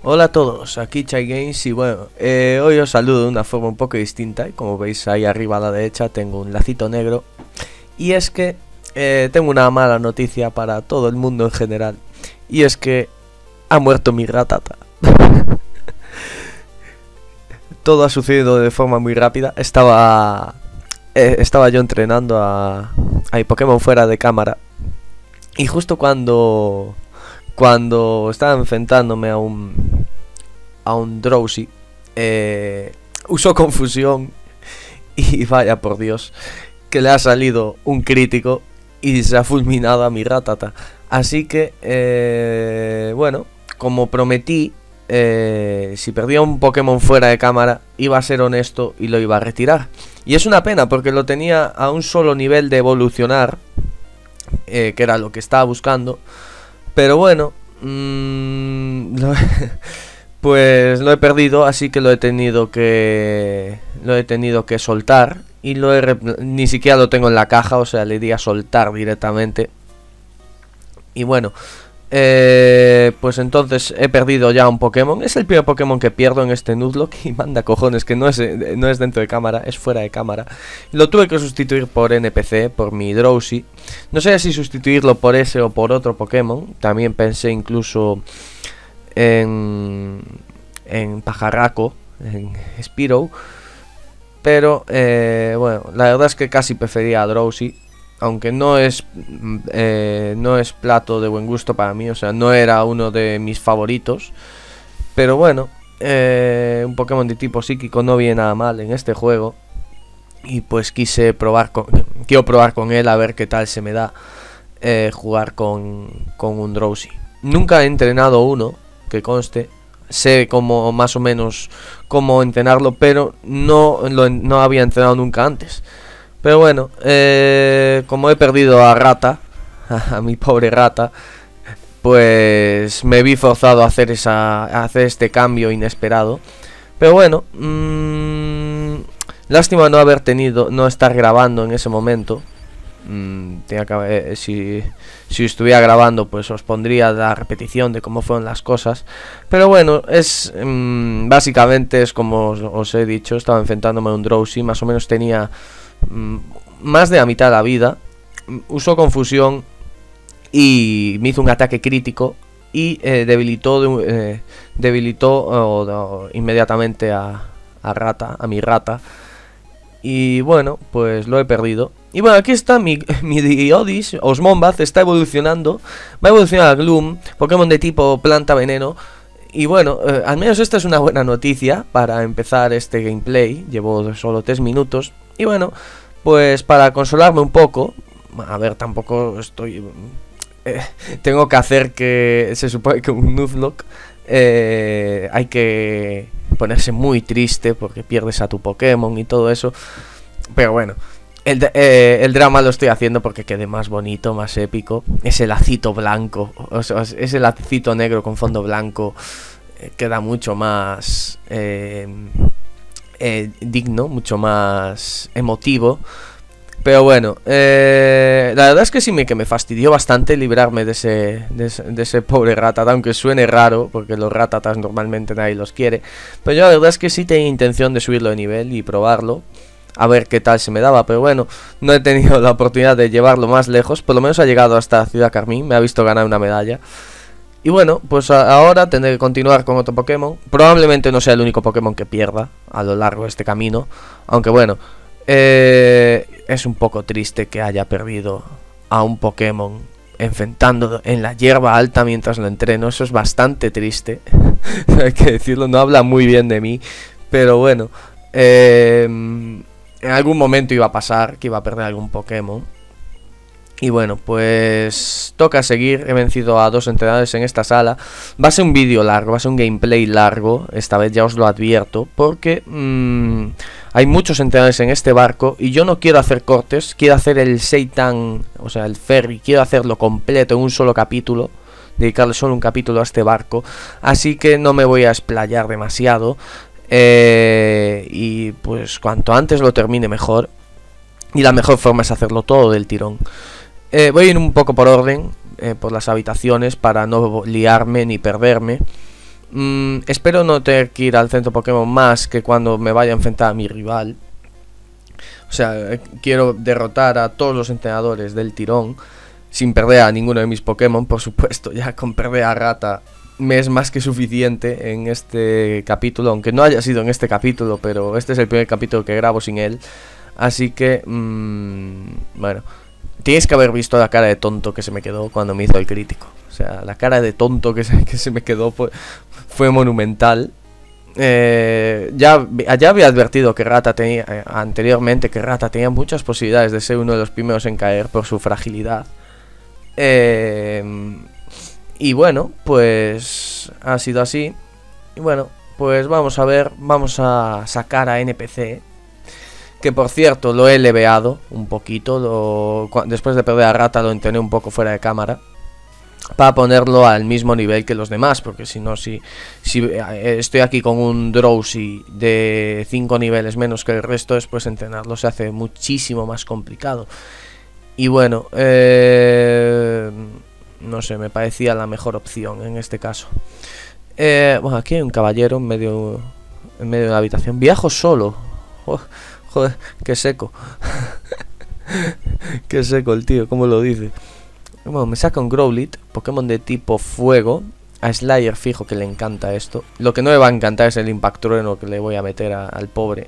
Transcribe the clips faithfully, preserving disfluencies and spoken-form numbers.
Hola a todos, aquí Chai Games y bueno, eh, hoy os saludo de una forma un poco distinta. Y como veis ahí arriba a la derecha tengo un lacito negro. Y es que eh, tengo una mala noticia para todo el mundo en general. Y es que ha muerto mi ratata. Todo ha sucedido de forma muy rápida. Estaba eh, estaba yo entrenando a, a mi Pokémon fuera de cámara. Y justo cuando... Cuando estaba enfrentándome a un a un Drowzee, eh, usó confusión y vaya por Dios, que le ha salido un crítico y se ha fulminado a mi Rattata. Así que, eh, bueno, como prometí, eh, si perdía un Pokémon fuera de cámara, iba a ser honesto y lo iba a retirar. Y es una pena porque lo tenía a un solo nivel de evolucionar, eh, que era lo que estaba buscando. Pero bueno, mmm, lo pues lo he perdido, así que lo he tenido que lo he tenido que soltar y lo he ni siquiera lo tengo en la caja, o sea, le di a soltar directamente. Y bueno, eh, pues entonces he perdido ya un Pokémon. Es el primer Pokémon que pierdo en este Nuzlocke. Y manda cojones que no es, no es dentro de cámara, es fuera de cámara. Lo tuve que sustituir por N P C, por mi Drowzee. No sé si sustituirlo por ese o por otro Pokémon. También pensé incluso en, en Pajarraco, en Spearow. Pero eh, bueno, la verdad es que casi prefería a Drowzee. Aunque no es eh, no es plato de buen gusto para mí, o sea, no era uno de mis favoritos. Pero bueno, eh, un Pokémon de tipo psíquico no viene nada mal en este juego. Y pues quise probar con, quiero probar con él a ver qué tal se me da eh, jugar con, con un Drowzee. Nunca he entrenado uno, que conste. Sé como más o menos cómo entrenarlo, pero no, lo, no había entrenado nunca antes. Pero bueno, eh, como he perdido a Rata, a, a mi pobre Rata, pues me vi forzado a hacer esa, a hacer este cambio inesperado. Pero bueno, mmm, lástima no haber tenido, no estar grabando en ese momento. Mm, tenía que, eh, si, si estuviera grabando, pues os pondría la repetición de cómo fueron las cosas. Pero bueno, es mmm, básicamente es como os, os he dicho, estaba enfrentándome a un Drowzee, más o menos tenía más de la mitad de la vida. Usó confusión y me hizo un ataque crítico y eh, debilitó de, eh, debilitó oh, oh, inmediatamente a, a Rata, a mi Rata. Y bueno, pues lo he perdido. Y bueno, aquí está mi, mi Diodis, Osmonbath, está evolucionando. Va a evolucionar a Gloom, Pokémon de tipo planta veneno. Y bueno, eh, al menos esta es una buena noticia para empezar este gameplay. Llevo solo tres minutos. Y bueno, pues para consolarme un poco, a ver, tampoco estoy... Eh, tengo que hacer que... Se supone que un Nuzlocke eh, hay que ponerse muy triste porque pierdes a tu Pokémon y todo eso. Pero bueno, el, eh, el drama lo estoy haciendo porque quede más bonito, más épico. Ese lacito blanco, o sea, ese lacito negro con fondo blanco eh, queda mucho más... Eh, Eh, digno, mucho más emotivo. Pero bueno, eh, la verdad es que sí me, que me fastidió bastante librarme de ese, de ese, de ese pobre Rattata, aunque suene raro, porque los Rattatas normalmente nadie los quiere. Pero yo la verdad es que sí tenía intención de subirlo de nivel y probarlo, a ver qué tal se me daba. Pero bueno, no he tenido la oportunidad de llevarlo más lejos. Por lo menos ha llegado hasta Ciudad Carmín, me ha visto ganar una medalla. Y bueno, pues a ahora tendré que continuar con otro Pokémon. Probablemente no sea el único Pokémon que pierda a lo largo de este camino. Aunque bueno, eh, es un poco triste que haya perdido a un Pokémon enfrentando en la hierba alta mientras lo entreno. Eso es bastante triste. Hay que decirlo, no habla muy bien de mí. Pero bueno, eh, en algún momento iba a pasar que iba a perder algún Pokémon. Y bueno, pues toca seguir. He vencido a dos entrenadores en esta sala. Va a ser un vídeo largo, va a ser un gameplay largo. Esta vez ya os lo advierto, porque mmm, hay muchos entrenadores en este barco y yo no quiero hacer cortes. Quiero hacer el Seitan, o sea, el ferry. Quiero hacerlo completo en un solo capítulo, dedicarle solo un capítulo a este barco. Así que no me voy a explayar demasiado, eh, y pues cuanto antes lo termine mejor. Y la mejor forma es hacerlo todo del tirón. Eh, voy a ir un poco por orden, eh, por las habitaciones, para no liarme ni perderme. Mm, espero no tener que ir al centro Pokémon más que cuando me vaya a enfrentar a mi rival. O sea, eh, quiero derrotar a todos los entrenadores del tirón sin perder a ninguno de mis Pokémon, por supuesto. Ya con perder a Rata me es más que suficiente en este capítulo, aunque no haya sido en este capítulo, pero este es el primer capítulo que grabo sin él. Así que, mmm, bueno, tienes que haber visto la cara de tonto que se me quedó cuando me hizo el crítico. O sea, la cara de tonto que se, que se me quedó fue, fue monumental. Eh, ya, ya había advertido que Rata tenía, eh, anteriormente, que Rata tenía muchas posibilidades de ser uno de los primeros en caer por su fragilidad. Eh, y bueno, pues ha sido así. Y bueno, pues vamos a ver, vamos a sacar a N P C. Que por cierto, lo he leveado un poquito. Lo, después de perder a Rata lo entrené un poco fuera de cámara. Para ponerlo al mismo nivel que los demás. Porque si no, si, si estoy aquí con un Drowsy de cinco niveles menos que el resto, después entrenarlo se hace muchísimo más complicado. Y bueno, eh, no sé, me parecía la mejor opción en este caso. Eh, bueno, aquí hay un caballero en medio, en medio de la habitación. Viajo solo. Oh, joder, qué seco. Qué seco el tío, ¿cómo lo dice? Bueno, me saca un Growlithe, Pokémon de tipo fuego. A Slayer fijo que le encanta esto. Lo que no le va a encantar es el Impact Trueno que le voy a meter a, al pobre.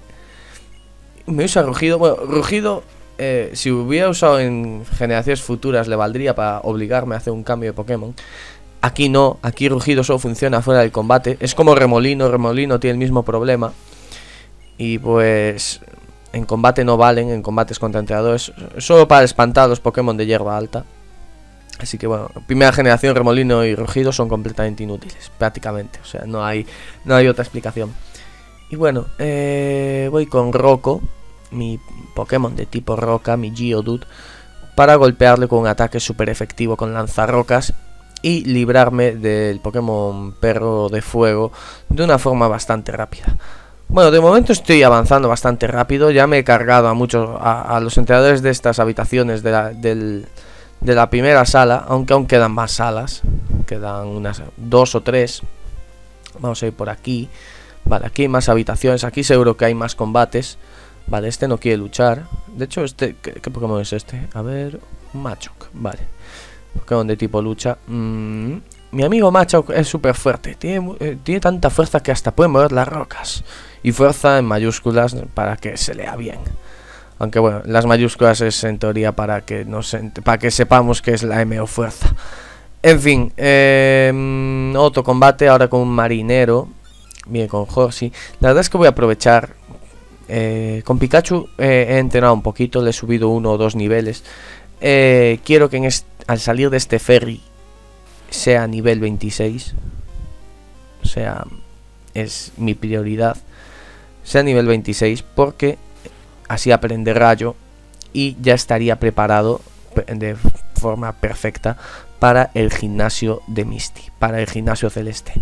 Me usa Rugido. Bueno, Rugido, eh, si hubiera usado en generaciones futuras, le valdría para obligarme a hacer un cambio de Pokémon. Aquí no, aquí Rugido solo funciona fuera del combate. Es como Remolino, Remolino tiene el mismo problema. Y pues en combate no valen, en combates contra entrenadores. Solo para espantar a los Pokémon de hierba alta. Así que bueno, primera generación, Remolino y Rugido son completamente inútiles, prácticamente. O sea, no hay, no hay otra explicación. Y bueno, eh, voy con Rocco, mi Pokémon de tipo roca, mi Geodude, para golpearle con un ataque súper efectivo con lanzarrocas y librarme del Pokémon perro de fuego de una forma bastante rápida. Bueno, de momento estoy avanzando bastante rápido. Ya me he cargado a muchos, a, a los entrenadores de estas habitaciones de la, del... de la primera sala, aunque aún quedan más salas. Quedan unas dos o tres. Vamos a ir por aquí. Vale, aquí hay más habitaciones. Aquí seguro que hay más combates. Vale, este no quiere luchar. De hecho, este, ¿qué, qué Pokémon es este? A ver, Machoke, vale. Pokémon de tipo lucha. mm, Mi amigo Machoke es súper fuerte. Tiene, eh, tiene tanta fuerza que hasta puede mover las rocas. Y fuerza en mayúsculas para que se lea bien. Aunque bueno, las mayúsculas es en teoría para que nos para que sepamos que es la M o fuerza. En fin, eh, otro combate ahora con un marinero. Bien, con Horsey. La verdad es que voy a aprovechar. Eh, con Pikachu eh, he entrenado un poquito, le he subido uno o dos niveles. Eh, quiero que en al salir de este ferry sea nivel veintiséis. O sea, es mi prioridad. Sea nivel veintiséis porque así aprende rayo y ya estaría preparado de forma perfecta para el gimnasio de Misty, para el gimnasio celeste.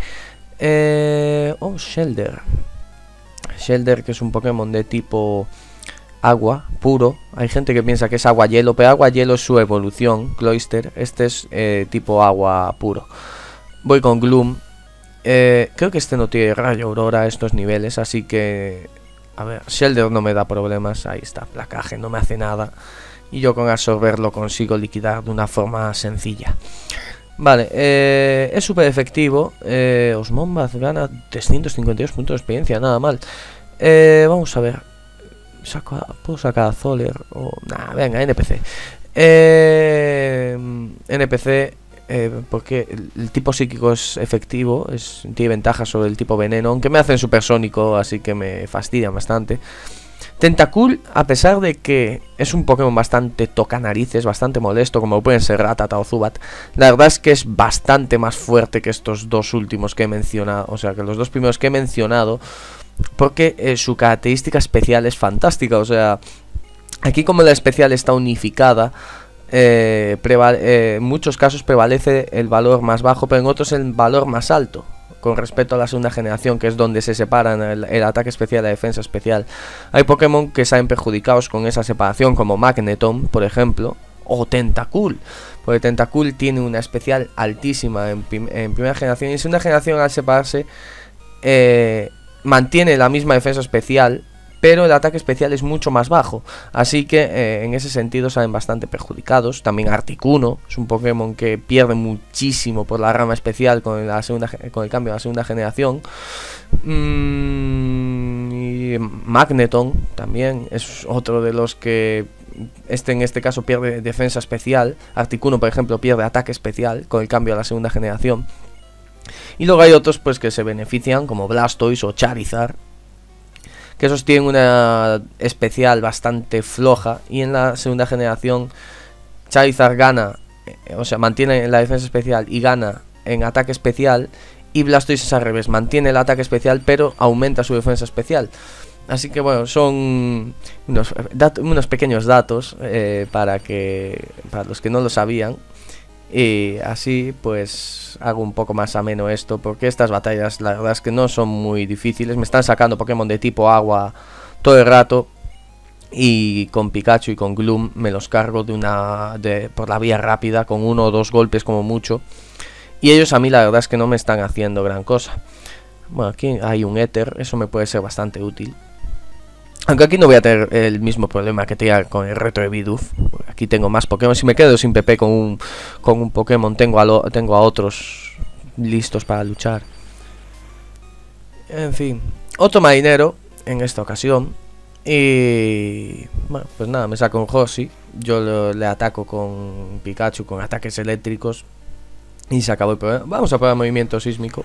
Eh, oh, Shelder. Shelder, que es un Pokémon de tipo agua, puro. Hay gente que piensa que es agua hielo, pero agua hielo es su evolución, Cloyster. Este es eh, tipo agua puro. Voy con Gloom. Eh, creo que este no tiene rayo aurora a estos niveles, así que... A ver, Shelder no me da problemas. Ahí está, placaje, no me hace nada. Y yo con absorber lo consigo liquidar de una forma sencilla. Vale, eh, es súper efectivo. eh, Osmonbath gana trescientos cincuenta y dos puntos de experiencia, nada mal. eh, Vamos a ver. Saco a, ¿puedo sacar a Zoller? O, nah, venga, N P C. eh, N P C, eh, porque el, el tipo psíquico es efectivo, es, tiene ventajas sobre el tipo veneno, aunque me hacen supersónico, así que me fastidian bastante. Tentacool, a pesar de que es un Pokémon bastante tocanarices, bastante molesto, como pueden ser Rattata o Zubat, la verdad es que es bastante más fuerte que estos dos últimos que he mencionado, o sea, que los dos primeros que he mencionado, porque eh, su característica especial es fantástica. O sea, aquí como la especial está unificada, eh, eh, en muchos casos prevalece el valor más bajo, pero en otros el valor más alto con respecto a la segunda generación, que es donde se separan el, el ataque especial y la defensa especial. Hay Pokémon que salen perjudicados con esa separación, como Magneton, por ejemplo, o Tentacool. porque Tentacool tiene una especial altísima en, prim en primera generación, y en segunda generación al separarse eh, mantiene la misma defensa especial, pero el ataque especial es mucho más bajo, así que eh, en ese sentido salen bastante perjudicados. También Articuno es un Pokémon que pierde muchísimo por la rama especial con, la segunda, con el cambio a la segunda generación. mm, y Magneton también es otro de los que este en este caso pierde defensa especial. Articuno, por ejemplo, pierde ataque especial con el cambio a la segunda generación. Y luego hay otros pues que se benefician, como Blastoise o Charizard, que esos tienen una especial bastante floja, y en la segunda generación Charizard gana, eh, o sea, mantiene la defensa especial y gana en ataque especial, y Blastoise es al revés, mantiene el ataque especial pero aumenta su defensa especial. Así que bueno, son unos, unos pequeños datos eh, para que para los que no lo sabían. Y así pues hago un poco más ameno esto, porque estas batallas la verdad es que no son muy difíciles. Me están sacando Pokémon de tipo agua todo el rato, y con Pikachu y con Gloom me los cargo de una de, por la vía rápida, con uno o dos golpes como mucho. Y ellos a mí la verdad es que no me están haciendo gran cosa. Bueno, aquí hay un éter, eso me puede ser bastante útil. Aunque aquí no voy a tener el mismo problema que tenía con el reto de Bidoof. Aquí tengo más Pokémon. Si me quedo sin P P con un, con un Pokémon, tengo a, lo, tengo a otros listos para luchar. En fin, otro marinero en esta ocasión. Y bueno, pues nada, me saco un Horsey. Yo lo, le ataco con Pikachu con ataques eléctricos y se acabó el problema. Vamos a probar movimiento sísmico.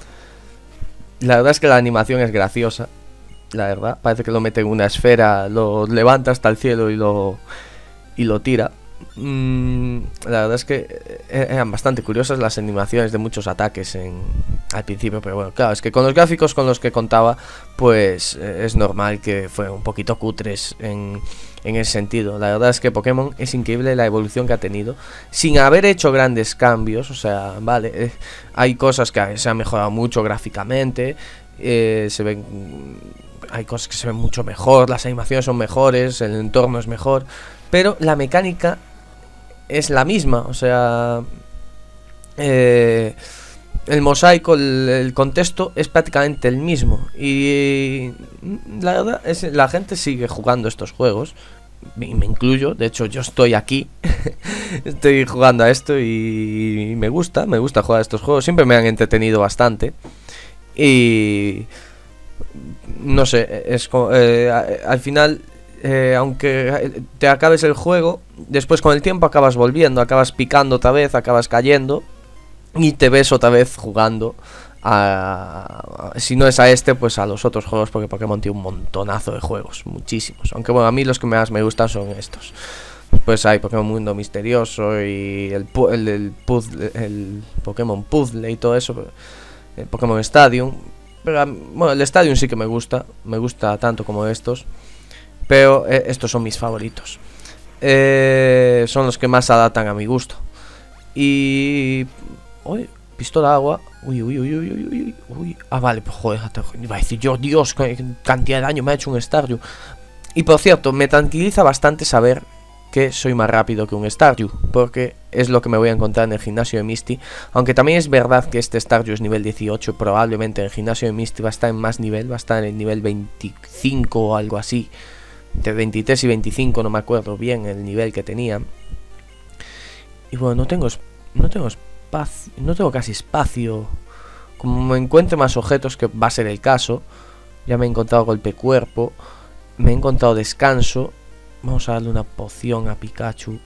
La verdad es que la animación es graciosa. La verdad, parece que lo mete en una esfera, lo levanta hasta el cielo y lo y lo tira. Mm, la verdad es que eran bastante curiosas las animaciones de muchos ataques en, al principio, pero bueno, claro, es que con los gráficos con los que contaba, pues eh, es normal que fueran un poquito cutres en, en ese sentido. La verdad es que Pokémon es increíble la evolución que ha tenido, sin haber hecho grandes cambios. O sea, vale, eh, hay cosas que se han mejorado mucho gráficamente, eh, se ven... hay cosas que se ven mucho mejor, las animaciones son mejores, el entorno es mejor, pero la mecánica es la misma. O sea, eh, el mosaico, el, el contexto es prácticamente el mismo, y la verdad es que la gente sigue jugando estos juegos, y me incluyo. De hecho, yo estoy aquí estoy jugando a esto y me gusta, me gusta jugar a estos juegos, siempre me han entretenido bastante. Y no sé, es eh, al final, eh, aunque te acabes el juego, después con el tiempo acabas volviendo, acabas picando otra vez, acabas cayendo y te ves otra vez jugando a, a, si no es a este, pues a los otros juegos, porque Pokémon tiene un montonazo de juegos, muchísimos. Aunque bueno, a mí los que más me gustan son estos. Pues hay Pokémon Mundo Misterioso y el, el, el, puzzle, el Pokémon Puzzle y todo eso, el Pokémon Stadium. Pero bueno, el Stadium sí que me gusta, me gusta tanto como estos, pero eh, estos son mis favoritos. Eh, son los que más se adaptan a mi gusto. Y... uy, pistola de agua. Uy, uy, uy, uy, uy, uy, uy. Ah, vale, pues joder, iba a decir yo, Dios, qué cantidad de daño me ha hecho un Staryu. Y por cierto, me tranquiliza bastante saber que soy más rápido que un Staryu, porque es lo que me voy a encontrar en el gimnasio de Misty. Aunque también es verdad que este Staryu es nivel dieciocho, probablemente en el gimnasio de Misty va a estar en más nivel, va a estar en el nivel veinticinco o algo así. De veintitrés y veinticinco, no me acuerdo bien el nivel que tenía. Y bueno, no tengo, no tengo espacio, no tengo casi espacio. Como me encuentre más objetos, que va a ser el caso. Ya me he encontrado golpe cuerpo, me he encontrado descanso. Vamos a darle una poción a Pikachu.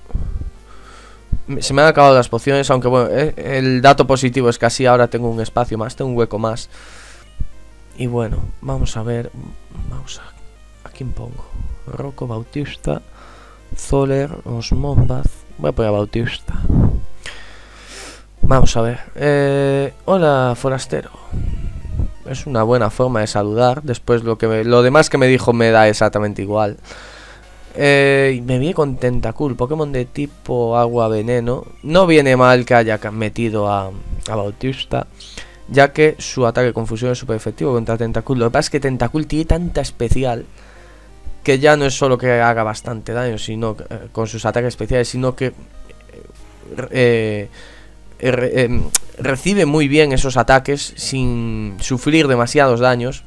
Se me han acabado las pociones, aunque bueno, eh, el dato positivo es que así ahora tengo un espacio más, tengo un hueco más. Y bueno, vamos a ver. Vamos a... ¿a quién pongo? Rocco, Bautista, Zoller, Osmonbath. Voy a poner a Bautista. Vamos a ver. Eh, hola, forastero. Es una buena forma de saludar. Después lo que me, lo demás que me dijo me da exactamente igual. Eh, me viene con Tentacool, Pokémon de tipo agua veneno. No viene mal que haya metido a, a Bautista, ya que su ataque de confusión es súper efectivo contra Tentacool. Lo que pasa es que Tentacool tiene tanta especial que ya no es solo que haga bastante daño, sino eh, con sus ataques especiales, sino que eh, eh, eh, eh, recibe muy bien esos ataques sin sufrir demasiados daños.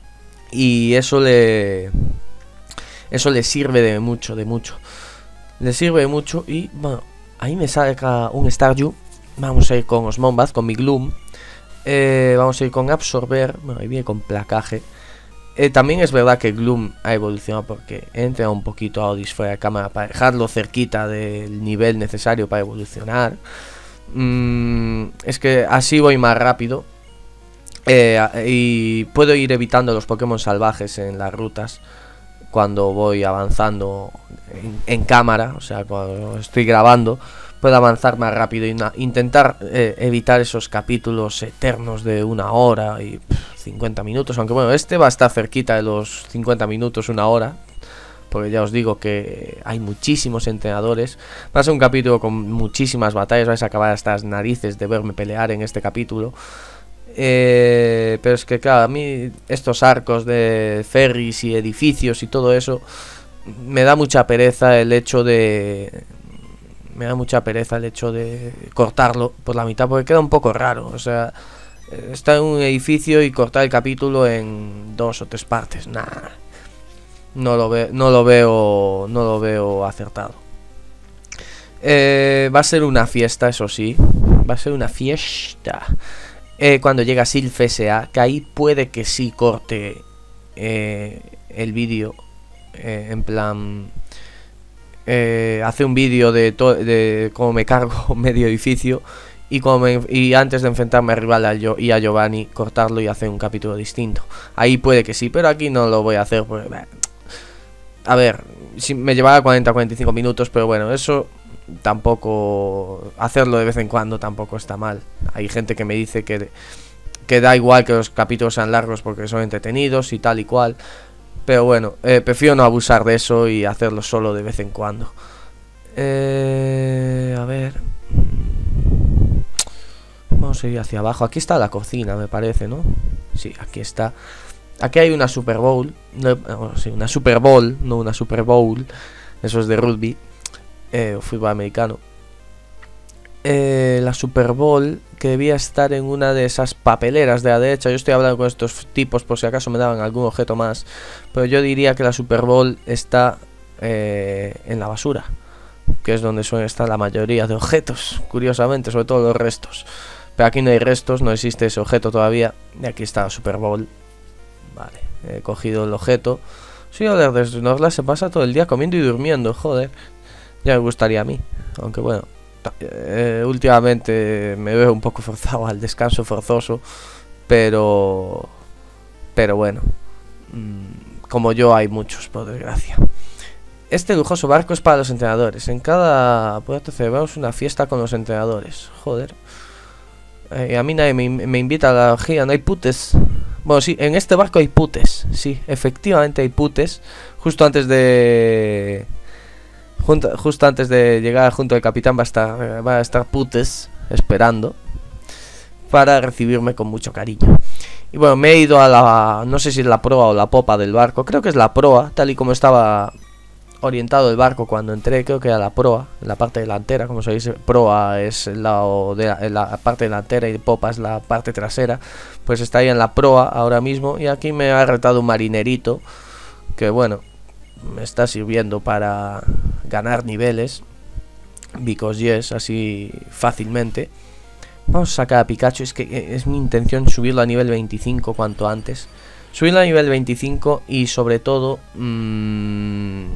Y eso le... Eso le sirve de mucho, de mucho. Le sirve de mucho y, bueno, ahí me saca un Staryu. Vamos a ir con Osmonbath, con mi Gloom. Eh, vamos a ir con Absorber. Bueno, ahí viene con Placaje. Eh, también es verdad que Gloom ha evolucionado porque entra un poquito a Odis fuera de cámara para dejarlo cerquita del nivel necesario para evolucionar. Mm, es que así voy más rápido. Eh, y puedo ir evitando los Pokémon salvajes en las rutas cuando voy avanzando en, en cámara, o sea, cuando estoy grabando, puedo avanzar más rápido y intentar eh, evitar esos capítulos eternos de una hora y pff, cincuenta minutos, aunque bueno, este va a estar cerquita de los cincuenta minutos, una hora, porque ya os digo que hay muchísimos entrenadores. Va a ser un capítulo con muchísimas batallas, vais a acabar hasta las narices de verme pelear en este capítulo. Eh, pero es que claro, a mí estos arcos de ferries y edificios y todo eso me da mucha pereza el hecho de... Me da mucha pereza el hecho de cortarlo por la mitad porque queda un poco raro. O sea, está en un edificio y cortar el capítulo en dos o tres partes. Nah, no lo veo, no lo veo, no lo veo acertado. Eh, va a ser una fiesta, eso sí. Va a ser una fiesta. Eh, cuando llega Silph S A, que ahí puede que sí corte eh, el vídeo, eh, en plan, eh, hace un vídeo de, de cómo me cargo medio edificio y, como me, y antes de enfrentarme a rival a yo y a Giovanni, cortarlo y hacer un capítulo distinto. Ahí puede que sí, pero aquí no lo voy a hacer porque, bah, a ver, si me llevará cuarenta a cuarenta y cinco minutos, pero bueno, eso... Tampoco hacerlo de vez en cuando tampoco está mal. Hay gente que me dice que, que da igual que los capítulos sean largos porque son entretenidos y tal y cual. Pero bueno, eh, prefiero no abusar de eso y hacerlo solo de vez en cuando. eh, A ver, vamos a ir hacia abajo. Aquí está la cocina, me parece, ¿no? Sí, aquí está. Aquí hay una Super Bowl. No, bueno, sí, una Super Bowl, no una Super Bowl. Eso es de rugby. Eh, fútbol americano. Eh, la Super Bowl que debía estar en una de esas papeleras de la derecha. Yo estoy hablando con estos tipos por si acaso me daban algún objeto más, pero yo diría que la Super Bowl está eh, en la basura, que es donde suelen estar la mayoría de objetos, curiosamente, sobre todo los restos. Pero aquí no hay restos, no existe ese objeto todavía. Y aquí está la Super Bowl. Vale, he cogido el objeto. Sí, joder, desde Norla se pasa todo el día comiendo y durmiendo, joder. Ya me gustaría a mí, aunque bueno, eh, últimamente me veo un poco forzado al descanso forzoso, pero pero bueno, mmm, como yo hay muchos, por desgracia. Este lujoso barco es para los entrenadores. En cada puerto celebramos una fiesta con los entrenadores. Joder, eh, a mí nadie me, me invita a la orgía, no hay putes. Bueno, sí, en este barco hay putes, sí, efectivamente hay putes. Justo antes de... Junto, justo antes de llegar junto al capitán va a estar, va a estar putes esperando para recibirme con mucho cariño. Y bueno, me he ido a la... no sé si es la proa o la popa del barco. Creo que es la proa, tal y como estaba orientado el barco cuando entré. Creo que era la proa, la parte delantera. Como se dice, proa es el lado de la, la parte delantera y popa es la parte trasera. Pues está ahí en la proa ahora mismo. Y aquí me ha retado un marinerito que bueno, me está sirviendo para ganar niveles, because yes, así fácilmente. Vamos a sacar a Pikachu. Es que es mi intención subirlo a nivel veinticinco cuanto antes. Subirlo a nivel veinticinco y sobre todo mmm,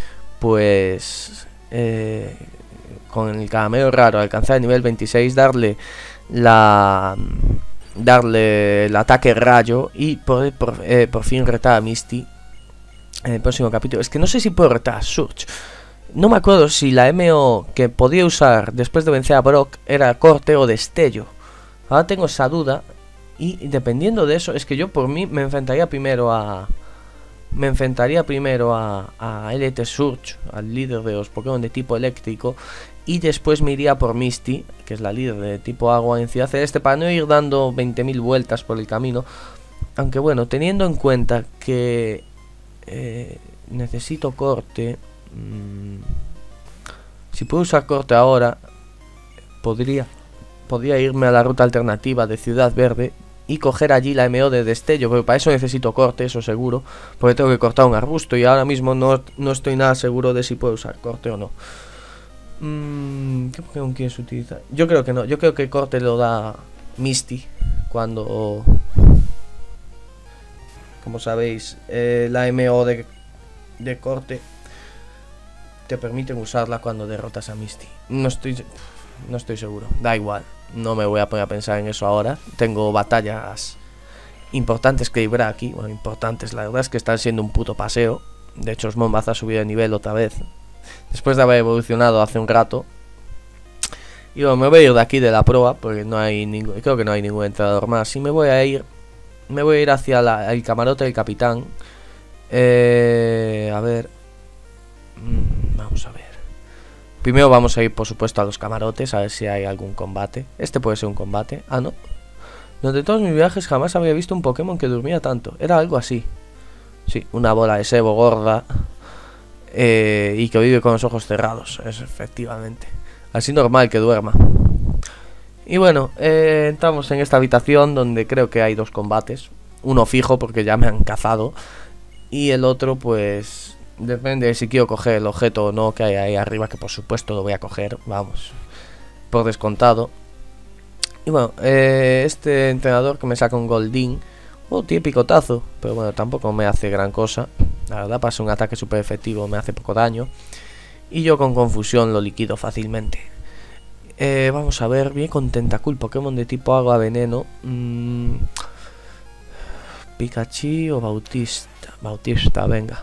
pues eh, con el caramelo raro alcanzar el nivel veintiséis, darle la darle el ataque rayo y poder por, eh, por fin retar a Misty en el próximo capítulo. Es que no sé si puedo retar a Surge. No me acuerdo si la M O que podía usar después de vencer a Brock era corte o destello. Ahora tengo esa duda. Y dependiendo de eso, es que yo por mí me enfrentaría primero a... Me enfrentaría primero a, a L T Surge, al líder de los Pokémon de tipo eléctrico. Y después me iría por Misty, que es la líder de tipo agua en Ciudad Celeste, para no ir dando veinte mil vueltas por el camino. Aunque bueno, teniendo en cuenta que eh, necesito corte... Mmm, si puedo usar corte ahora, podría, podría irme a la ruta alternativa de Ciudad Verde y coger allí la M O de Destello, pero para eso necesito corte, eso seguro, porque tengo que cortar un arbusto y ahora mismo no, no estoy nada seguro de si puedo usar corte o no. Mm, ¿Qué Pokémon quieres utilizar? Yo creo que no, yo creo que corte lo da Misty cuando... Como sabéis, eh, la M O de, de corte te permiten usarla cuando derrotas a Misty. No estoy, no estoy seguro, da igual. No me voy a poner a pensar en eso ahora. Tengo batallas importantes que librar aquí. Bueno, importantes, la verdad es que están siendo un puto paseo. De hecho, Osmonbaz ha subido de nivel otra vez, después de haber evolucionado hace un rato. Y bueno, me voy a ir de aquí de la prueba, porque no hay ningún, creo que no hay ningún entrenador más. Y me voy a ir, me voy a ir hacia la, el camarote del capitán. Eh, a ver, mm, vamos a ver. Primero vamos a ir, por supuesto, a los camarotes, a ver si hay algún combate. Este puede ser un combate. Ah, no. Durante todos mis viajes jamás había visto un Pokémon que durmía tanto. Era algo así. Sí, una bola de sebo gorda. Eh, y que vive con los ojos cerrados. Es efectivamente. Así normal que duerma. Y bueno, eh, entramos en esta habitación donde creo que hay dos combates. Uno fijo porque ya me han cazado. Y el otro, pues... depende de si quiero coger el objeto o no que hay ahí arriba, que por supuesto lo voy a coger, vamos, por descontado. Y bueno, eh, este entrenador que me saca un Goldeen, oh, tiene picotazo, pero bueno, tampoco me hace gran cosa. La verdad, pasa un ataque súper efectivo, me hace poco daño. Y yo con confusión lo liquido fácilmente. Eh, vamos a ver, bien con Tentacool, Pokémon de tipo agua veneno. Mm, Pikachu o Bautista, Bautista, venga.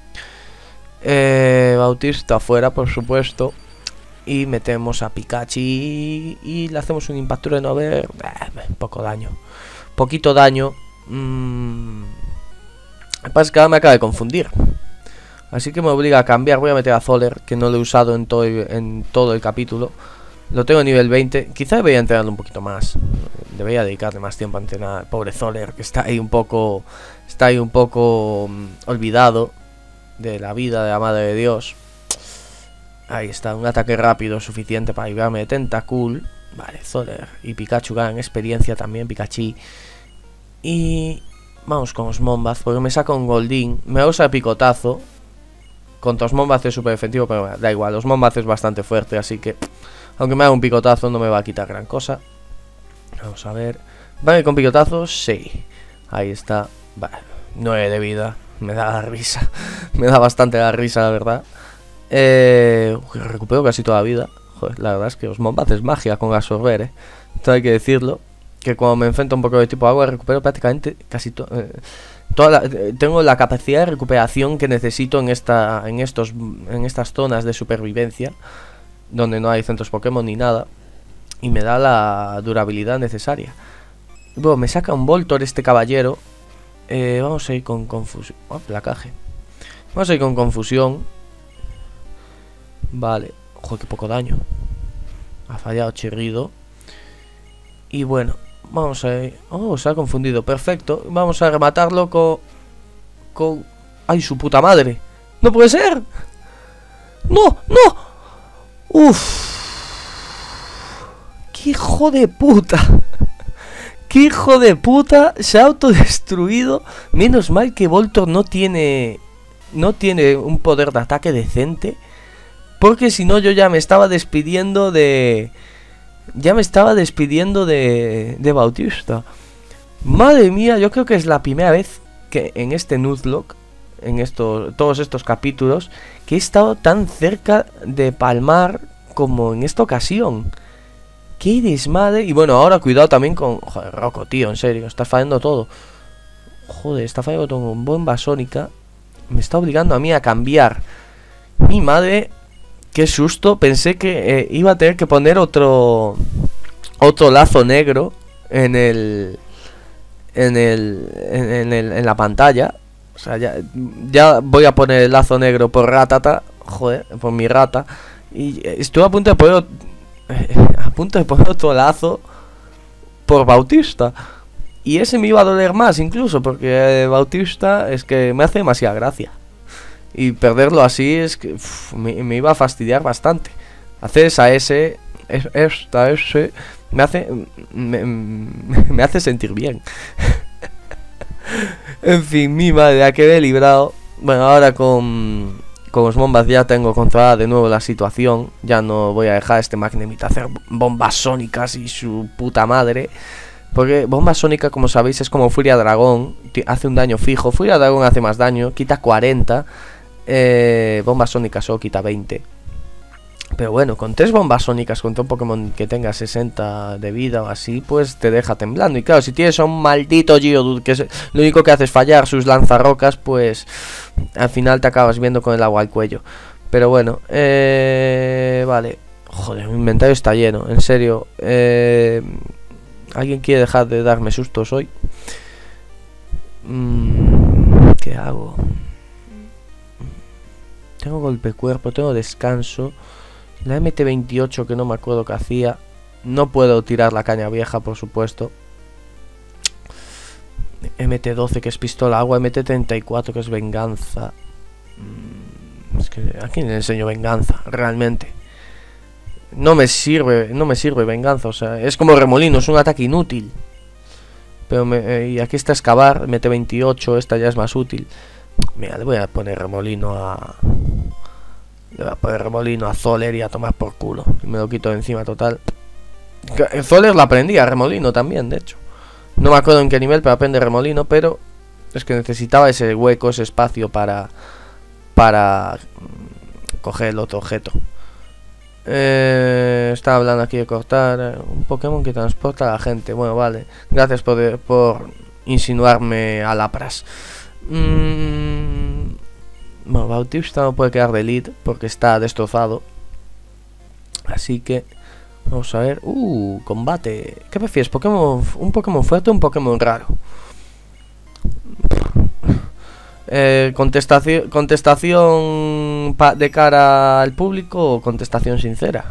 Eh, Bautista afuera, por supuesto. Y metemos a Pikachu y, y le hacemos un impacto de no ver. Eh, poco daño. Poquito daño. Mm. Lo que pasa es que ahora me acaba de confundir. Así que me obliga a cambiar. Voy a meter a Zoller, que no lo he usado en todo, en todo el capítulo. Lo tengo a nivel veinte. Quizá debería entrenarlo un poquito más. Debería dedicarle más tiempo a entrenar. Pobre Zoller, que está ahí un poco. Está ahí un poco um, olvidado de la vida de la madre de Dios. Ahí está, un ataque rápido suficiente para librarme de Tentacool. Vale, Zoller y Pikachu ganan experiencia también, Pikachu. Y vamos con Osmonbaz, porque me saca un Goldeen. Me usa el picotazo. Contra Osmonbaz es súper efectivo, pero da igual, Osmonbaz es bastante fuerte, así que aunque me haga un picotazo no me va a quitar gran cosa. Vamos a ver. ¿Vale con picotazo? Sí. Ahí está. Vale, nueve de vida. Me da la risa. Me da bastante la risa, la verdad. Eh, uy, recupero casi toda la vida. Joder, la verdad es que Osmonbaz es magia con absorber, eh. Esto hay que decirlo. Que cuando me enfrento a un Pokémon de tipo agua, recupero prácticamente casi todo. Eh, toda la, eh, tengo la capacidad de recuperación que necesito en esta, en estos, en estas zonas de supervivencia, donde no hay centros Pokémon ni nada. Y me da la durabilidad necesaria. Bueno, me saca un Voltor este caballero. Eh, vamos a ir con confusión. Oh, placaje. Vamos a ir con confusión. Vale. Ojo, qué poco daño. Ha fallado Chirrido. Y bueno, vamos a ir. Oh, se ha confundido. Perfecto. Vamos a rematarlo con. Con. ¡Ay, su puta madre! ¡No puede ser! ¡No! ¡No! ¡Uf! ¡Qué hijo de puta! ¡Qué hijo de puta! Se ha autodestruido. Menos mal que Voltor no tiene... No tiene un poder de ataque decente. Porque si no yo ya me estaba despidiendo de... Ya me estaba despidiendo de... De Bautista. Madre mía, yo creo que es la primera vez que en este Nuzlocke, en estos, todos estos capítulos, que he estado tan cerca de palmar como en esta ocasión. ¡Qué desmadre! Y bueno, ahora cuidado también con... Joder, Rocco, tío, en serio, está fallando todo. Joder, está fallando todo con bomba sónica. Me está obligando a mí a cambiar. Mi madre, qué susto. Pensé que eh, iba a tener que poner otro... Otro lazo negro en el... En el... En, en, el, en la pantalla. O sea, ya, ya voy a poner el lazo negro por Ratata. Joder, por mi rata. Y estuve a punto de poner... A punto de poner otro lazo por Bautista. Y ese me iba a doler más incluso, porque Bautista es que me hace demasiada gracia. Y perderlo así es que uf, me, me iba a fastidiar bastante. Hacer esa S es, esta ese me hace me, me hace sentir bien. En fin, mi madre, a que he librado. Bueno, ahora con con los bombas ya tengo controlada de nuevo la situación. Ya no voy a dejar a este Magnemite hacer bombas sónicas y su puta madre. Porque bomba sónica, como sabéis, es como Furia Dragón. Hace un daño fijo. Furia Dragón hace más daño, quita cuarenta. Eh, bomba sónica solo quita veinte. Pero bueno, con tres bombas sónicas contra un Pokémon que tenga sesenta de vida o así, pues te deja temblando. Y claro, si tienes a un maldito Geodude que es, lo único que hace es fallar sus lanzarrocas, pues al final te acabas viendo con el agua al cuello. Pero bueno, eh, vale. Joder, mi inventario está lleno, en serio. Eh, ¿Alguien quiere dejar de darme sustos hoy? Mm, ¿Qué hago? Tengo golpe cuerpo, tengo descanso. La M T veintiocho que no me acuerdo qué hacía. No puedo tirar la caña vieja, por supuesto. M T doce que es pistola agua. M T treinta y cuatro que es venganza. Es que ¿a quién le enseño venganza? Realmente no me sirve, no me sirve venganza. O sea, es como remolino, es un ataque inútil. Pero me, eh, y aquí está excavar, M T veintiocho, esta ya es más útil. Mira, le voy a poner remolino a... Le voy a poner remolino a Zoler y a tomar por culo. Y me lo quito de encima total. Zoler la aprendí a remolino también, de hecho. No me acuerdo en qué nivel, pero aprende remolino. Pero es que necesitaba ese hueco, ese espacio para... Para... coger el otro objeto. Eh, estaba hablando aquí de cortar eh, un Pokémon que transporta a la gente. Bueno, vale. Gracias por, por insinuarme a Lapras. Mmm... Bueno, Bautista no puede quedar de lead porque está destrozado. Así que vamos a ver. Uh, combate. ¿Qué prefieres? ¿Pokémon, un Pokémon fuerte o un Pokémon raro? Eh, contestación contestación pa de cara al público o contestación sincera.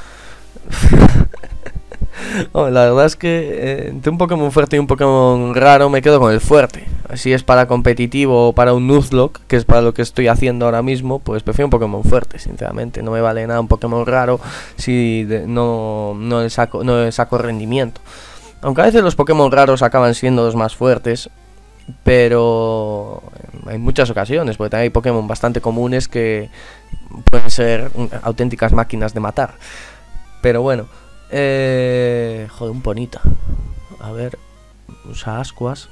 Oh, la verdad es que eh, entre un Pokémon fuerte y un Pokémon raro me quedo con el fuerte. Si es para competitivo o para un Nuzlocke, que es para lo que estoy haciendo ahora mismo, pues prefiero un Pokémon fuerte, sinceramente. No me vale nada un Pokémon raro si de, no, no, le saco, no le saco rendimiento. Aunque a veces los Pokémon raros acaban siendo los más fuertes, pero hay muchas ocasiones, porque también hay Pokémon bastante comunes que pueden ser auténticas máquinas de matar. Pero bueno, eh, joder, un Ponita. A ver, usa ascuas.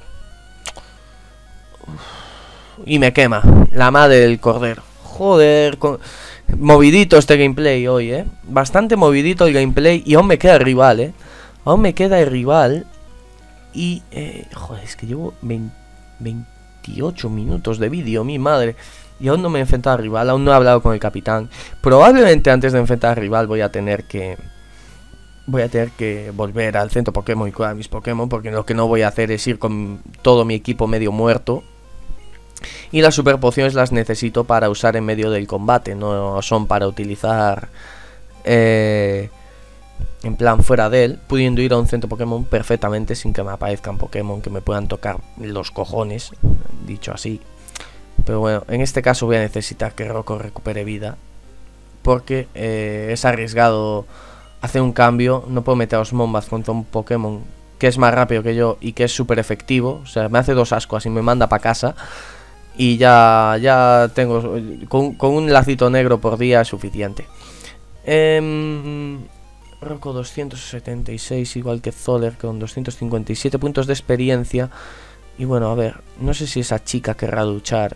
Y me quema, la madre del cordero. Joder, con... movidito este gameplay hoy, eh. Bastante movidito el gameplay. Y aún me queda el rival, eh. Aún me queda el rival. Y, eh, joder, es que llevo veintiocho minutos de vídeo, mi madre. Y aún no me he enfrentado al rival, aún no he hablado con el capitán. Probablemente antes de enfrentar al rival voy a tener que... Voy a tener que volver al centro Pokémon y curar mis Pokémon, porque lo que no voy a hacer es ir con todo mi equipo medio muerto. Y las super pociones las necesito para usar en medio del combate, no son para utilizar eh, en plan fuera de él, pudiendo ir a un centro Pokémon perfectamente sin que me aparezcan Pokémon que me puedan tocar los cojones, dicho así. Pero bueno, en este caso voy a necesitar que Rocco recupere vida, porque eh, es arriesgado hacer un cambio. No puedo meter a Osmonbath contra un Pokémon que es más rápido que yo y que es súper efectivo. O sea, me hace dos ascuas y me manda para casa. Y ya, ya tengo, con, con un lacito negro por día es suficiente. Eh, Rocco doscientos setenta y seis, igual que Zoler, con doscientos cincuenta y siete puntos de experiencia. Y bueno, a ver, no sé si esa chica querrá luchar.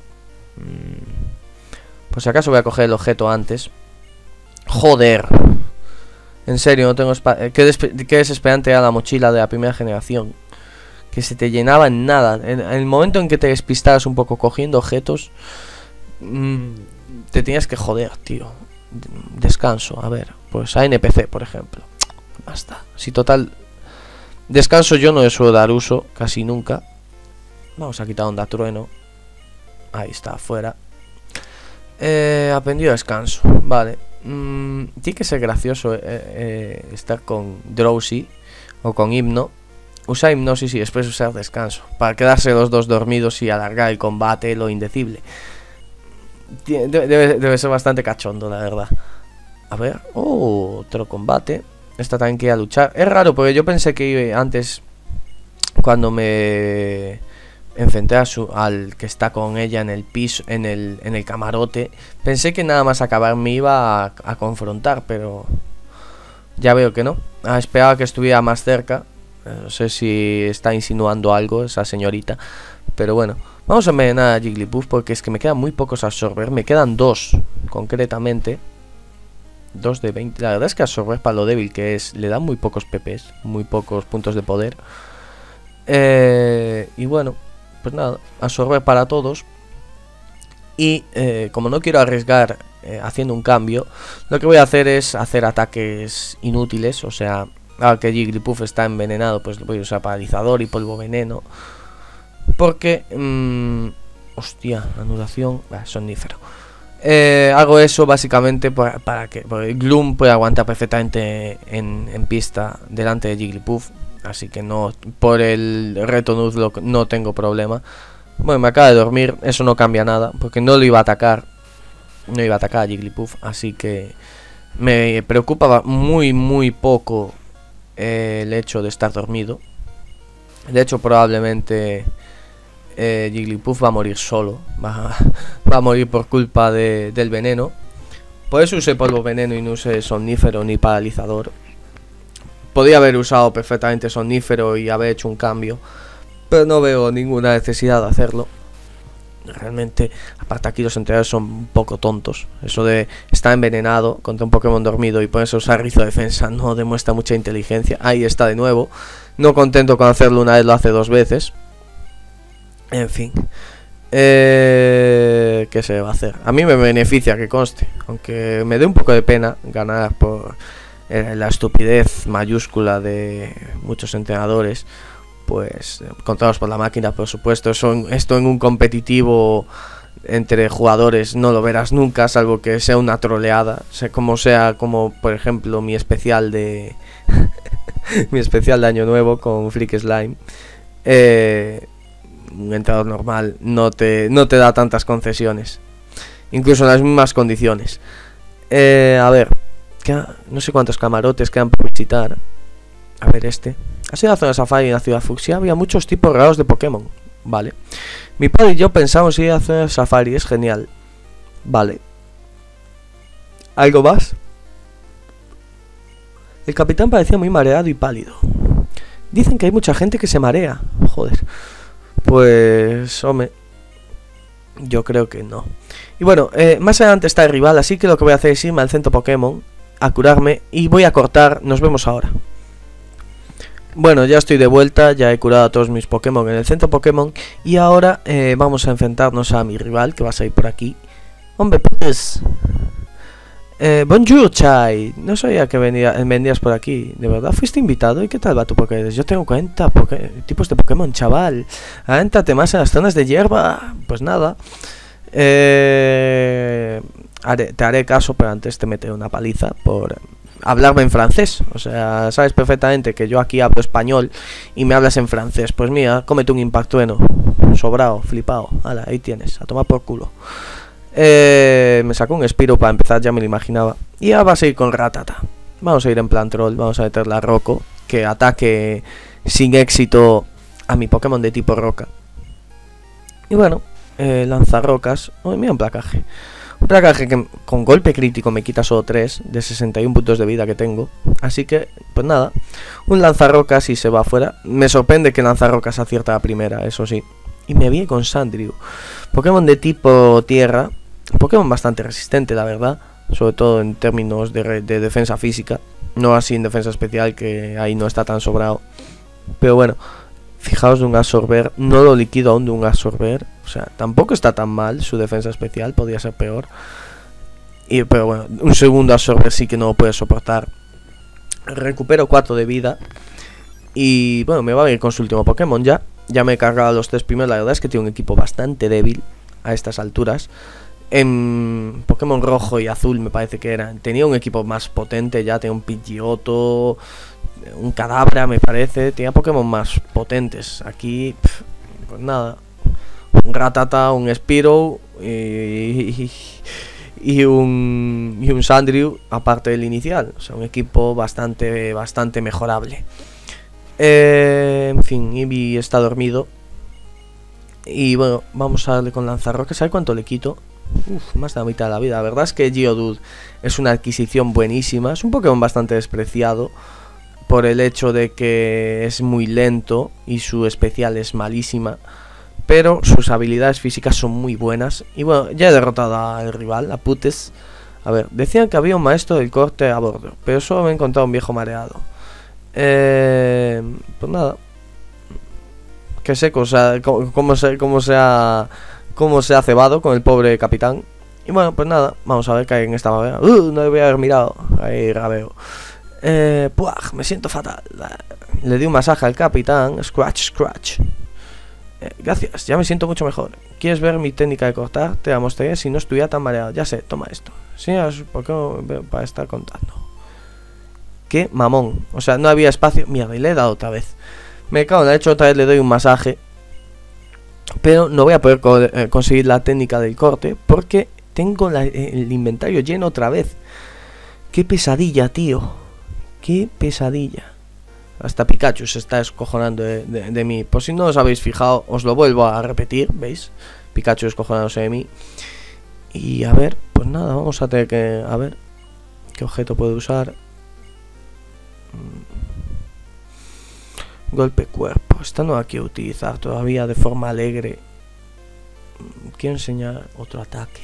Por si acaso voy a coger el objeto antes. Joder. En serio, no tengo espacio. Qué, qué desesperante era la mochila de la primera generación. Que se te llenaba en nada. En, en el momento en que te despistabas un poco cogiendo objetos, mmm, te tenías que joder, tío. Descanso, a ver. Pues a N P C, por ejemplo. Basta. Si total... Descanso yo no le suelo dar uso, casi nunca. Vamos a quitar onda trueno. Ahí está, afuera. Eh, aprendido descanso. Vale. Mm, tiene que ser gracioso eh, eh, estar con Drowsy o con Hipno. Usar hipnosis y después usar descanso, para quedarse los dos dormidos y alargar el combate lo indecible. Debe, debe, debe ser bastante cachondo, la verdad. A ver, oh, otro combate. Esta también quiere luchar. Es raro porque yo pensé que antes, cuando me enfrenté a su, al que está con ella en el piso, en el, en el camarote, pensé que nada más acabar me iba a, a confrontar, pero ya veo que no. Ah, esperaba que estuviera más cerca. No sé si está insinuando algo esa señorita, pero bueno, vamos a envenenar a Jigglypuff porque es que me quedan muy pocos absorber. Me quedan dos, concretamente. Dos de veinte. La verdad es que absorber, para lo débil que es, le dan muy pocos P Ps, muy pocos puntos de poder. Eh, y bueno, pues nada, absorber para todos. Y eh, como no quiero arriesgar eh, haciendo un cambio, lo que voy a hacer es hacer ataques inútiles. O sea, ahora que Jigglypuff está envenenado, pues voy a usar paralizador y polvo veneno. Porque... Mmm, hostia, anulación... Bah, somnífero. Eh, hago eso básicamente para, para que... Porque Gloom puede aguantar perfectamente en, en pista delante de Jigglypuff. Así que no... Por el reto Nuzlocke no tengo problema. Bueno, me acaba de dormir. Eso no cambia nada. Porque no lo iba a atacar. No iba a atacar a Jigglypuff. Así que... Me preocupaba muy, muy poco... el hecho de estar dormido. De hecho, probablemente eh, Jigglypuff va a morir solo. Va, va a morir por culpa de, del veneno. Por eso usé polvo veneno y no usé somnífero ni paralizador. Podría haber usado perfectamente somnífero y haber hecho un cambio, pero no veo ninguna necesidad de hacerlo. Realmente, aparte aquí los entrenadores son un poco tontos. Eso de estar envenenado contra un Pokémon dormido y ponerse a usar rizo de defensa no demuestra mucha inteligencia. Ahí está de nuevo. No contento con hacerlo una vez, lo hace dos veces. En fin. Eh, ¿Qué se va a hacer? A mí me beneficia, que conste. Aunque me dé un poco de pena ganar por eh, la estupidez mayúscula de muchos entrenadores. Pues contados por la máquina, por supuesto. Son, esto en un competitivo entre jugadores no lo verás nunca, salvo que sea una troleada. O sea, como sea, como por ejemplo mi especial de mi especial de Año Nuevo con Freak Slime. Eh, un entrenador normal no te, no te da tantas concesiones, incluso en las mismas condiciones. Eh, a ver, queda, no sé cuántos camarotes quedan por visitar. A ver, este. Ha sido la zona safari en la ciudad fucsia. Había muchos tipos raros de Pokémon. Vale. Mi padre y yo pensamos ir a la zona safari. Es genial. Vale. ¿Algo más? El capitán parecía muy mareado y pálido. Dicen que hay mucha gente que se marea. Joder. Pues, hombre, yo creo que no. Y bueno, eh, más adelante está el rival. Así que lo que voy a hacer es irme al centro Pokémon a curarme. Y voy a cortar. Nos vemos ahora. Bueno, ya estoy de vuelta, ya he curado a todos mis Pokémon en el centro Pokémon. Y ahora eh, vamos a enfrentarnos a mi rival, que va a salir por aquí. Hombre, pues... Eh, bonjour, Chai. No sabía que venía, vendías por aquí. ¿De verdad fuiste invitado? ¿Y qué tal va tu Pokédex? Yo tengo cuarenta tipos de Pokémon, chaval. Adéntrate más en las zonas de hierba. Pues nada. Eh, haré, te haré caso, pero antes te meteré una paliza por... hablarme en francés. O sea, sabes perfectamente que yo aquí hablo español y me hablas en francés. Pues mira, cómete un impactueno. Sobrado, flipado. Hala, ahí tienes, a tomar por culo. eh, Me sacó un Spiro para empezar, ya me lo imaginaba. Y ahora vas a ir con Rattata. Vamos a ir en plan troll, vamos a meterle a Rocco, que ataque sin éxito a mi Pokémon de tipo roca. Y bueno, eh, lanza rocas. Oh, mira un placaje. Un placaje que con golpe crítico me quita solo tres de sesenta y uno puntos de vida que tengo. Así que, pues nada, un lanzarrocas y se va afuera. Me sorprende que lanzarrocas acierta la primera, eso sí. Y me viene con Sandrew, Pokémon de tipo tierra. Pokémon bastante resistente, la verdad. Sobre todo en términos de, de defensa física. No así en defensa especial, que ahí no está tan sobrado. Pero bueno, fijaos de un absorber. No lo liquido aún de un absorber. O sea, tampoco está tan mal su defensa especial. Podría ser peor. Y, pero bueno, un segundo absorber sí que no lo puede soportar. Recupero cuatro de vida. Y bueno, me va a ir con su último Pokémon ya. Ya me he cargado los tres primeros. La verdad es que tiene un equipo bastante débil a estas alturas. En Pokémon rojo y azul me parece que era. Tenía un equipo más potente ya. Tenía un Pidgeotto, un Kadabra me parece. Tenía Pokémon más potentes. Aquí, pff, pues nada. Un Rattata, un Spiro y, y, y un, y un Sandrew aparte del inicial. O sea, un equipo bastante, bastante mejorable. Eh, en fin, Eevee está dormido. Y bueno, vamos a darle con lanzarroques. ¿Sabes cuánto le quito? Uf, más de la mitad de la vida. La verdad es que Geodude es una adquisición buenísima. Es un Pokémon bastante despreciado por el hecho de que es muy lento y su especial es malísima. Pero sus habilidades físicas son muy buenas. Y bueno, ya he derrotado al rival, a Putes. A ver, decían que había un maestro del corte a bordo, pero solo me he encontrado un viejo mareado. Eh, pues nada. Que seco, o sea, cómo se, cómo se ha... Cómo se ha cebado con el pobre capitán. Y bueno, pues nada, vamos a ver qué hay en esta babea. Uh, no debería haber mirado. Ahí, rabeo. Eh, puaj, me siento fatal. Le di un masaje al capitán. Scratch, scratch. Eh, gracias, ya me siento mucho mejor. ¿Quieres ver mi técnica de cortar? Te la mostré si no estuviera tan mareado. Ya sé, toma esto. Sí, ¿por qué no para estar contando? Qué mamón. O sea, no había espacio. Mierda, y le he dado otra vez. Me cago en la hecho, otra vez le doy un masaje. Pero no voy a poder co eh, conseguir la técnica del corte porque tengo la, eh, el inventario lleno otra vez. Qué pesadilla, tío. Qué pesadilla. Hasta Pikachu se está escojonando de, de, de mí. Por si no os habéis fijado, os lo vuelvo a repetir, ¿veis? Pikachu escojonándose de mí. Y a ver, pues nada, vamos a tener que... A ver, ¿qué objeto puedo usar? Golpe cuerpo. Esta no la quiero utilizar todavía de forma alegre. Quiero enseñar otro ataque.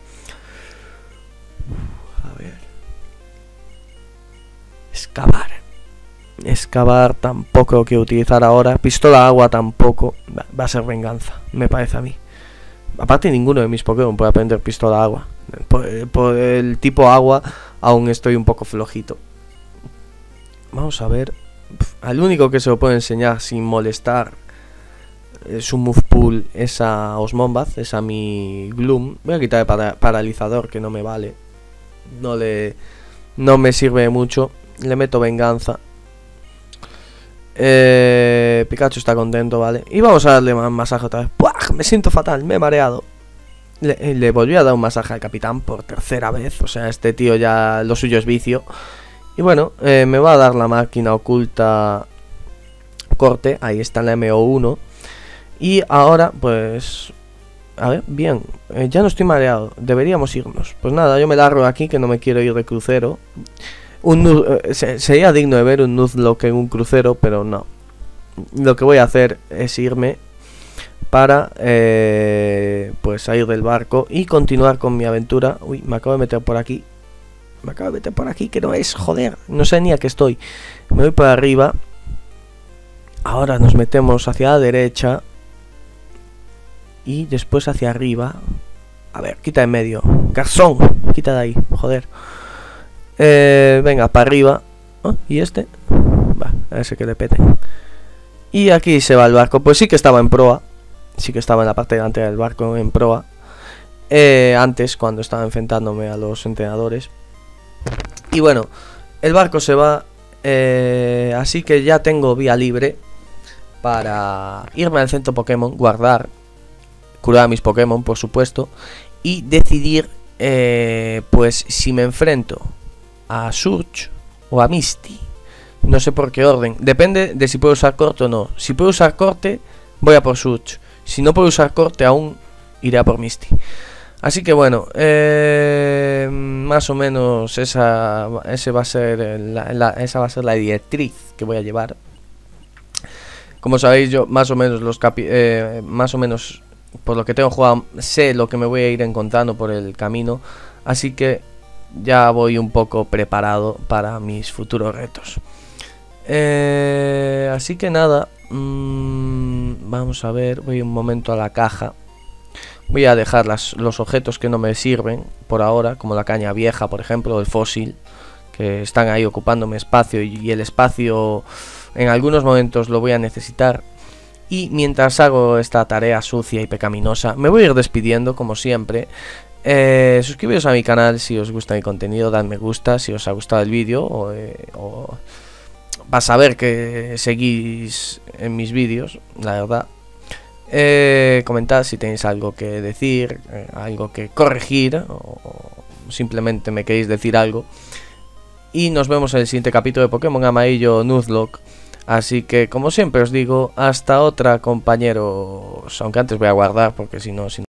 A ver. Excavar. Excavar tampoco lo quiero utilizar ahora. Pistola agua tampoco. Va a ser venganza, me parece a mí. Aparte ninguno de mis Pokémon puede aprender pistola agua. Por, por el tipo agua aún estoy un poco flojito. Vamos a ver. Al único que se lo puedo enseñar sin molestar su move pool es a Osmonbath, es a mi Gloom. Voy a quitar el para paralizador que no me vale. No le no me sirve mucho. Le meto venganza. Eh, Pikachu está contento, vale. Y vamos a darle más masaje otra vez. ¡Puah! Me siento fatal, me he mareado. Le, le volví a dar un masaje al capitán por tercera vez. O sea, este tío ya lo suyo es vicio. Y bueno, eh, me va a dar la máquina oculta corte. Ahí está la M O uno. Y ahora, pues... A ver, bien. Eh, ya no estoy mareado. Deberíamos irnos. Pues nada, yo me largo aquí que no me quiero ir de crucero. Un, eh, se, sería digno de ver un Nuzlocke en un crucero, pero no. Lo que voy a hacer es irme para eh, pues salir del barco y continuar con mi aventura. Uy, me acabo de meter por aquí. Me acabo de meter por aquí, que no es, joder. No sé ni a qué estoy. Me voy para arriba. Ahora nos metemos hacia la derecha. Y después hacia arriba. A ver, quita en medio. Garzón, quita de ahí, joder. Eh, venga, para arriba. Oh, ¿y este? Va, a ese que le peten. Y aquí se va el barco. Pues sí que estaba en proa. Sí que estaba en la parte delantera del barco en proa. Eh, antes, cuando estaba enfrentándome a los entrenadores. Y bueno, el barco se va. Eh, así que ya tengo vía libre para irme al centro Pokémon, guardar, curar a mis Pokémon, por supuesto, y decidir, eh, pues, si me enfrento a Surge o a Misty. No sé por qué orden. Depende de si puedo usar corte o no. Si puedo usar corte, voy a por Surge. Si no puedo usar corte aún, iré a por Misty. Así que bueno, eh, más o menos esa, ese va a ser la, la, esa va a ser la directriz que voy a llevar. Como sabéis, yo más o menos los capi eh, más o menos por lo que tengo jugado sé lo que me voy a ir encontrando por el camino, así que ya voy un poco preparado para mis futuros retos. Eh, así que nada, mmm, vamos a ver, voy un momento a la caja. Voy a dejar las, los objetos que no me sirven por ahora, como la caña vieja, por ejemplo, o el fósil, que están ahí ocupándome espacio, y, y el espacio en algunos momentos lo voy a necesitar. Y mientras hago esta tarea sucia y pecaminosa, me voy a ir despidiendo, como siempre. Eh, suscribiros a mi canal si os gusta mi contenido, dad me gusta si os ha gustado el vídeo, o, eh, o vas a ver que seguís en mis vídeos, la verdad. Eh, comentad si tenéis algo que decir, eh, algo que corregir, o, simplemente me queréis decir algo. Y nos vemos en el siguiente capítulo de Pokémon Amarillo Nuzlocke. Así que, como siempre os digo, hasta otra, compañeros. Aunque antes voy a guardar, porque si no... Si